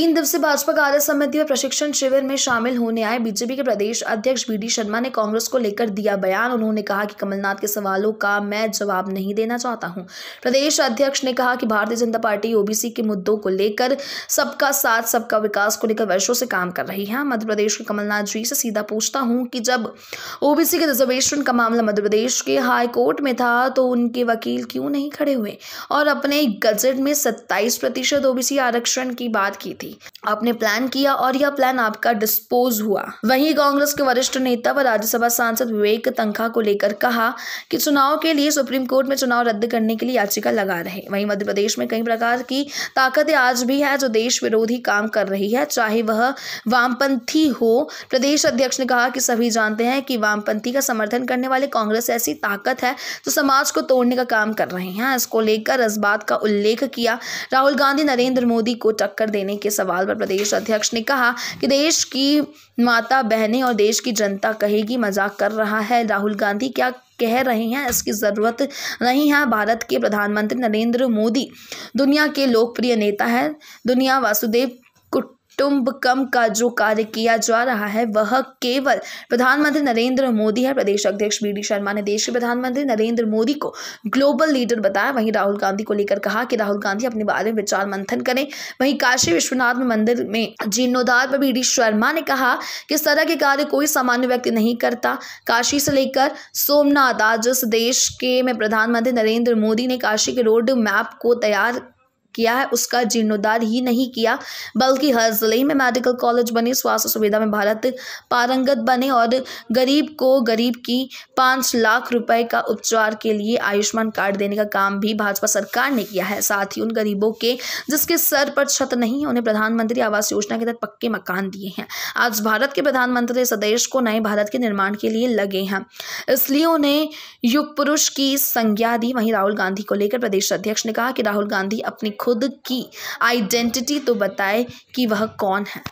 3 दिवसीय भाजपा कार्य समिति व प्रशिक्षण शिविर में शामिल होने आए बीजेपी के प्रदेश अध्यक्ष बीडी शर्मा ने कांग्रेस को लेकर दिया बयान। उन्होंने कहा कि कमलनाथ के सवालों का मैं जवाब नहीं देना चाहता हूं। प्रदेश अध्यक्ष ने कहा कि भारतीय जनता पार्टी ओबीसी के मुद्दों को लेकर, सबका साथ सबका विकास को लेकर वर्षों से काम कर रही है। मध्य प्रदेश के कमलनाथ जी से सीधा पूछता हूं कि जब ओबीसी के रिजर्वेशन का मामला मध्य प्रदेश के हाई कोर्ट में था तो उनके वकील क्यों नहीं खड़े हुए और अपने गजट में 27% ओबीसी आरक्षण की बात की थी। आपने प्लान किया और यह प्लान आपका डिस्पोज हुआ। वहीं कांग्रेस के वरिष्ठ नेता व राज्यसभा सांसद विवेक तन्खा को लेकर कहा कि चुनाव के लिए सुप्रीम कोर्ट में चुनाव रद्द करने के लिए याचिका लगा रहे। वहीं मध्य प्रदेश में कई प्रकार की ताकतें आज भी है जो देश विरोधी काम कर रही है, चाहे वह वामपंथी हो। प्रदेश अध्यक्ष ने कहा कि सभी जानते हैं कि वामपंथी का समर्थन करने वाले कांग्रेस ऐसी ताकत है जो समाज को तोड़ने का काम कर रहे हैं। इसको लेकर इस बात का उल्लेख किया। राहुल गांधी नरेंद्र मोदी को टक्कर देने के सवाल पर प्रदेश अध्यक्ष ने कहा कि देश की माता बहनें और देश की जनता कहेगी मजाक कर रहा है। राहुल गांधी क्या कह रहे हैं इसकी जरूरत नहीं है। भारत के प्रधानमंत्री नरेंद्र मोदी दुनिया के लोकप्रिय नेता है। दुनिया वासुदेव कुटुंबकम का जो कार्य किया जा रहा है वह केवल प्रधानमंत्री नरेंद्र मोदी है। प्रदेश अध्यक्ष बीडी शर्मा ने देश के प्रधानमंत्री नरेंद्र मोदी को ग्लोबल लीडर बताया। वहीं राहुल गांधी को लेकर कहा कि राहुल गांधी अपने बारे में विचार मंथन करें। वहीं काशी विश्वनाथ में मंदिर में जीर्णोद्धार पर बीडी शर्मा ने कहा कि इस तरह के कार्य कोई सामान्य व्यक्ति नहीं करता। काशी से लेकर सोमनाथ, आज इस देश के में प्रधानमंत्री नरेंद्र मोदी ने काशी के रोड मैप को तैयार किया है, उसका जीर्णोद्धार ही नहीं किया बल्कि हर जिले में मेडिकल कॉलेज बने, स्वास्थ्य सुविधा में भारत पारंगत बने और गरीब की 5 लाख रुपए का उपचार के लिए आयुष्मान कार्ड देने का काम भी भाजपा सरकार ने किया है। साथ ही उन गरीबों के जिसके सर पर छत नहीं, उन्हें प्रधानमंत्री आवास योजना के तहत पक्के मकान दिए हैं। आज भारत के प्रधानमंत्री इस देश को नए भारत के निर्माण के लिए लगे हैं, इसलिए उन्हें युग पुरुष की संज्ञा दी। वहीं राहुल गांधी को लेकर प्रदेश अध्यक्ष ने कहा कि राहुल गांधी अपनी खुद की आइडेंटिटी तो बताए कि वह कौन है।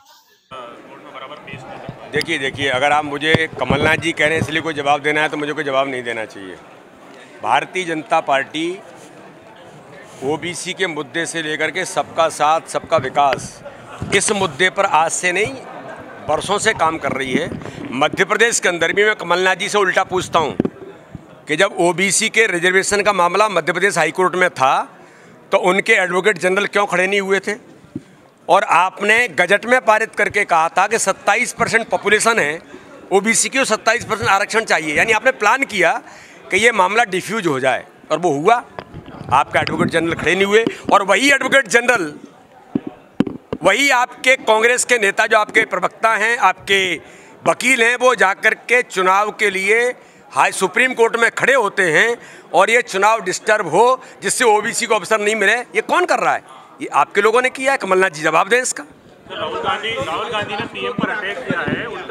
देखिए अगर आप मुझे कमलनाथ जी कह रहे हैं इसलिए कोई जवाब देना है तो मुझे कोई जवाब नहीं देना चाहिए। भारतीय जनता पार्टी ओबीसी के मुद्दे से लेकर के सबका साथ सबका विकास, इस मुद्दे पर आज से नहीं बरसों से काम कर रही है। मध्य प्रदेश के अंदर भी मैं कमलनाथ जी से उल्टा पूछता हूँ कि जब ओबीसी के रिजर्वेशन का मामला मध्य प्रदेश हाईकोर्ट में था तो उनके एडवोकेट जनरल क्यों खड़े नहीं हुए थे? और आपने गजट में पारित करके कहा था कि 27% पॉपुलेशन है ओबीसी की और 27% आरक्षण चाहिए। यानी आपने प्लान किया कि ये मामला डिफ्यूज हो जाए और वो हुआ। आपका एडवोकेट जनरल खड़े नहीं हुए और वही एडवोकेट जनरल, वही आपके कांग्रेस के नेता जो आपके प्रवक्ता हैं, आपके वकील हैं, वो जाकर के चुनाव के लिए सुप्रीम कोर्ट में खड़े होते हैं और ये चुनाव डिस्टर्ब हो जिससे ओबीसी को अवसर नहीं मिले। ये कौन कर रहा है? ये आपके लोगों ने किया है। कमलनाथ जी जवाब दें इसका। राहुल गांधी ने पीएम पर अटैक किया है उनका।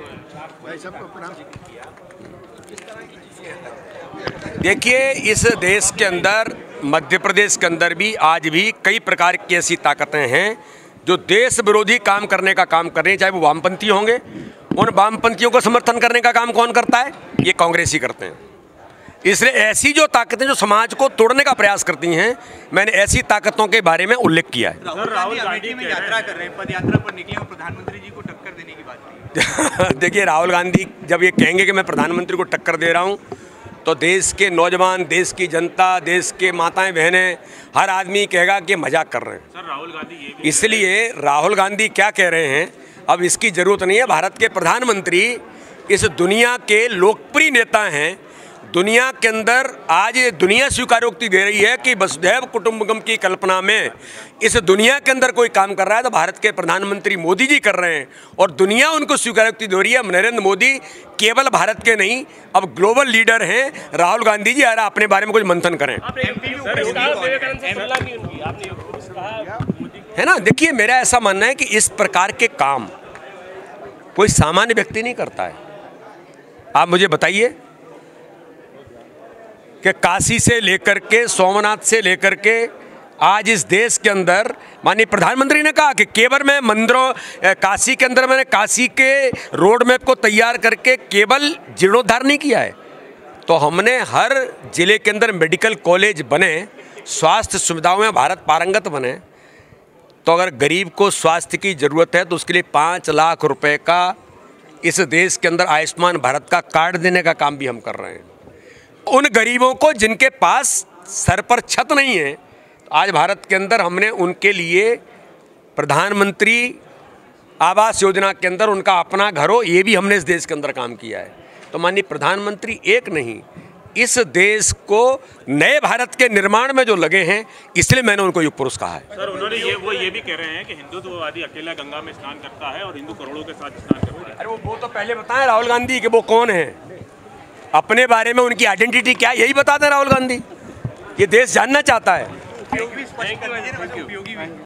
देखिए इस देश के अंदर, मध्य प्रदेश के अंदर भी आज भी कई प्रकार की ऐसी ताकतें हैं जो देश विरोधी काम करने का काम कर रही हैं, चाहे वो वामपंथी होंगे। उन वामपंथियों को समर्थन करने का काम कौन करता है? ये कांग्रेस ही करते हैं। इसलिए ऐसी जो ताकतें जो समाज को तोड़ने का प्रयास करती हैं, मैंने ऐसी ताकतों के बारे में उल्लेख किया है। राहुल गांधी में यात्रा कर रहे हैं, पद यात्रा पर निकले और प्रधानमंत्री जी को टक्कर देने की बात की। देखिए राहुल गांधी जब ये कहेंगे कि मैं प्रधानमंत्री को टक्कर दे रहा हूँ तो देश के नौजवान, देश की जनता, देश के माताएं बहनें, हर आदमी कहेगा कि मजाक कर रहे हैं। सर राहुल गांधी ये भी, इसलिए राहुल गांधी क्या कह रहे हैं अब इसकी ज़रूरत नहीं है। भारत के प्रधानमंत्री इस दुनिया के लोकप्रिय नेता हैं। दुनिया के अंदर आज ये दुनिया स्वीकारोक्ति दे रही है कि वसुधैव कुटुंबकम की कल्पना में इस दुनिया के अंदर कोई काम कर रहा है तो भारत के प्रधानमंत्री मोदी जी कर रहे हैं और दुनिया उनको स्वीकारोक्ति दे रही है। नरेंद्र मोदी केवल भारत के नहीं, अब ग्लोबल लीडर हैं। राहुल गांधी जी यार अपने बारे में कुछ मंथन करें, है ना। देखिए मेरा ऐसा मानना है कि इस प्रकार के काम कोई सामान्य व्यक्ति नहीं करता है। आप मुझे बताइए कि काशी से लेकर के, सोमनाथ से लेकर के आज इस देश के अंदर माननीय प्रधानमंत्री ने कहा कि केवल मैं मंदिरों, काशी के अंदर मैंने काशी के रोड मैप को तैयार करके केवल जीर्णोद्धार नहीं किया है, तो हमने हर जिले के अंदर मेडिकल कॉलेज बने, स्वास्थ्य सुविधाओं में भारत पारंगत बने। तो अगर गरीब को स्वास्थ्य की ज़रूरत है तो उसके लिए 5 लाख रुपए का इस देश के अंदर आयुष्मान भारत का कार्ड देने का काम भी हम कर रहे हैं। उन गरीबों को जिनके पास सर पर छत नहीं है, आज भारत के अंदर हमने उनके लिए प्रधानमंत्री आवास योजना के अंदर उनका अपना घर हो, ये भी हमने इस देश के अंदर काम किया है। तो माननीय प्रधानमंत्री एक नहीं, इस देश को नए भारत के निर्माण में जो लगे हैं, इसलिए मैंने उनको युग पुरुष कहा है। सर, उन्होंने ये भी कह रहे हैं कि हिंदुत्ववादी अकेला गंगा में स्नान करता है और हिंदू करोड़ों के साथ स्नान करता है। अरे वो तो पहले बताएं राहुल गांधी कि वो कौन है, अपने बारे में उनकी आइडेंटिटी क्या है, यही बता दें राहुल गांधी। ये देश जानना चाहता है।